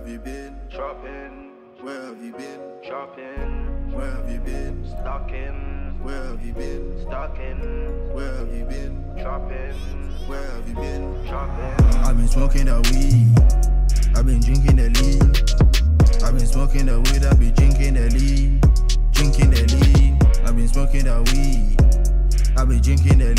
you been? Shopping. Where have you been? Shopping. Where have you been? Stocking. Where have you been? Stocking. Where have you been? Shopping. Where have you been? Shopping. I've been smoking the weed. I've been drinking the lean. I've been smoking the weed. I've been drinking the lean. Drinking the lean. I've been smoking the weed. I've been drinking the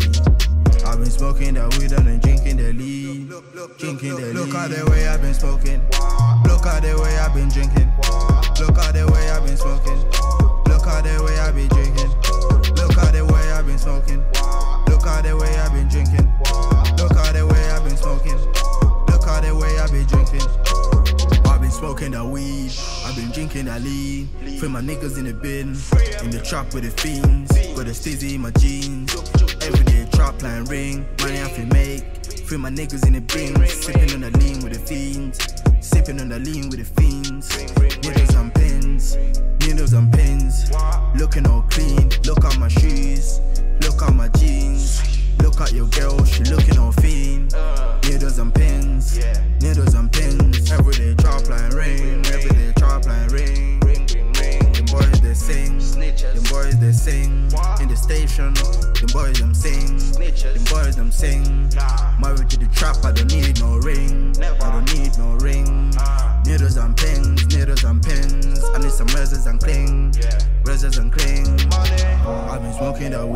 lean. I've been smoking the weed and then drinking the lean. Drinking the lean. Look at the way I've been smoking. Look at the way I've been drinking. Look at the way I've been smoking. Look at the way I've been drinking. Look at the way I've been smoking. Look at the way I've been drinking. Look at the way I've been smoking. Look at the way I've been drinking. I've been smoking the weed. I've been drinking the lean. Free my niggas in the bin. In the trap with the fiends. With the stizzy in my jeans. Everyday trap line ring. Money I fi make. Free my niggas in the bin. Sipping on the lean with the fiends. Sipping on the lean with the fiends. Needles and pins. Needles and pins. Looking all clean. Look at my shoes. Look at my jeans. Look at your girl. She looking all fiend. Needles and pins. Needles and pins. Everyday trap line ring. Everyday trap line ring. Them boys they sing. Them boys they sing. In the station. Them boys them sing. Them boys them sing. Married to the trap. I don't need no ring. I don't need no ring. Needles and pins. Needles and pins. I need some razors and cling. Razors and cling. I've been smoking the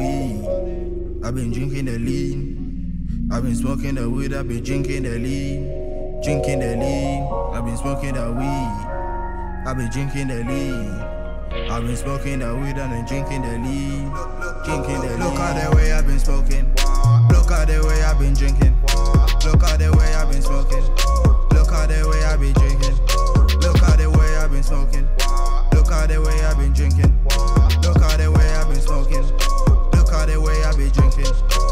weed. I've been drinking the lean. I've been smoking the weed. I've been drinking the lean. Drinking the lean. I've been smoking the weed. I've been drinking the lean. I've been smoking the weed and then drinking the lean. Drinking the lean. Look at the way I've been smoking. Look at the way I've been drinking. Look at the way I've been smoking. Look at the way I've been drinking. Look at the way I've been smoking. Look at the way I've been drinking. Look at the way I've been smoking. Look at the way I've been drinking.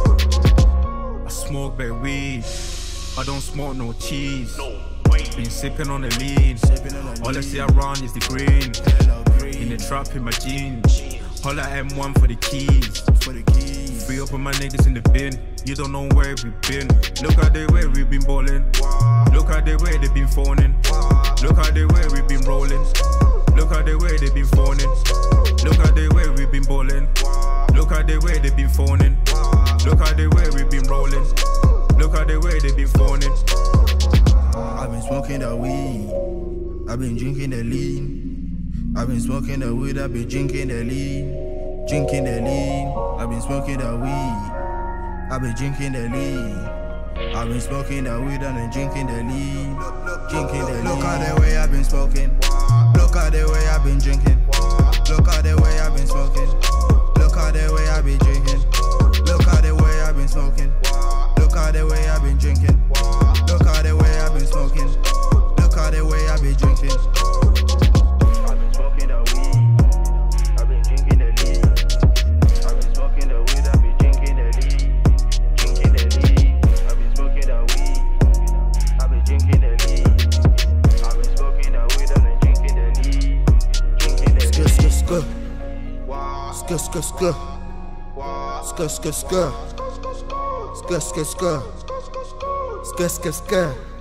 I smoke bare weed. I don't smoke no cheese. Been sipping on the lean. All I see around is the green. In the trap in my jeans. Holla M1 for the keys. Free up on my niggas in the bin. You don't know where we've been. Look at the way we've been ballin'. Look at the way they've been phoning. Look at the way we've been rolling. Look at the way they've been phoning. Look at the way we've been ballin'. Look at the way they've been phoning. Look at the way we've been rolling. Look at the way they've been phoning. I've been smoking the weed. I've been drinking the lean. I've been smoking the weed. I've been drinking the lean. Drinking the lean. I've been smoking the weed. I've been drinking the lean. I've been smoking the weed and then drinking the lean. Drinking the lean. Look at the way I've been smoking. Look at the way I've been drinking. Look at the way I've been smoking. Look at the way I've been drinking. Look at the way I've been smoking. Look at the way I've been drinking. Look at the way I've been smoking. Look at the way I've been drinking. I've been smoking the weed. I've been drinking the lean. I've been smoking the weed. I've been drinking the lean. Drinking the lean. I've been smoking the weed. I've been drinking the lean. I've been smoking the weed and then drinking the lean. Drinking the lean. Skr skr skr. Skr skr skr. Skr skr skr. Skr skr skr. Skr skr skr.